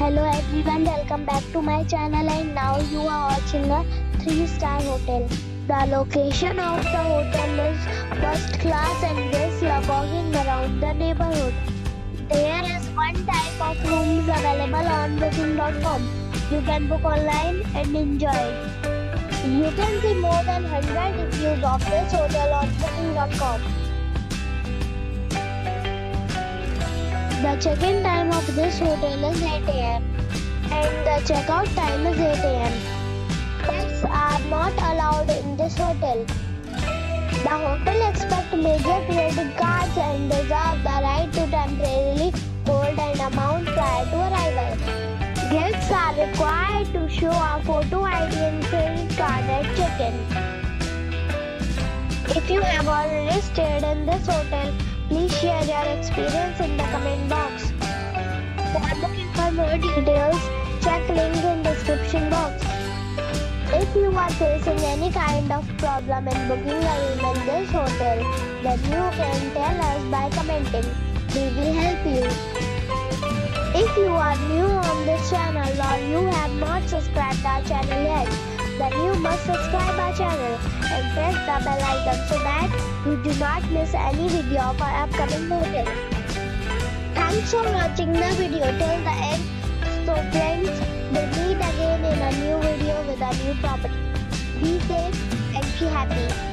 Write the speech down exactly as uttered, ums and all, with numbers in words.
Hello everyone, welcome back to my channel, and now you are watching a three star hotel. The location of the hotel is first class and guests love walking around the neighborhood. There is one type of rooms available on booking dot com. You can book online and enjoy it. You can see more than one hundred reviews of this hotel on booking dot com. The check-in time of this hotel is eight A M and the check-out time is eight A M Pets are not allowed in this hotel. The hotel accepts major credit cards and reserves the right to temporarily hold an amount prior to arrival. Guests are required to show a photo I D and credit card at check-in. If you have already stayed in this hotel, please share your experience in the comment box. For looking for more details, check link in description box. If you are facing any kind of problem in booking a room in this hotel, then you can tell us by commenting. We will help you. If you are new on this channel or you have not subscribed our channel yet, then you must subscribe our channel and press the bell icon so that you do not miss any video of our upcoming hotel. Thanks for watching the video till the end. So friends, we'll meet again in a new video with a new property. Be safe and be happy.